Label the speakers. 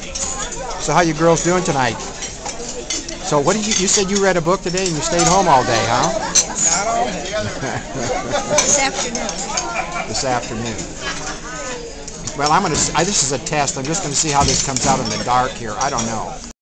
Speaker 1: So how you girls doing tonight? So what did you said you read a book today and you stayed home all day, huh?
Speaker 2: Not all day. This afternoon.
Speaker 1: This afternoon. Well, this is a test. I'm just gonna see how this comes out in the dark here. I don't know.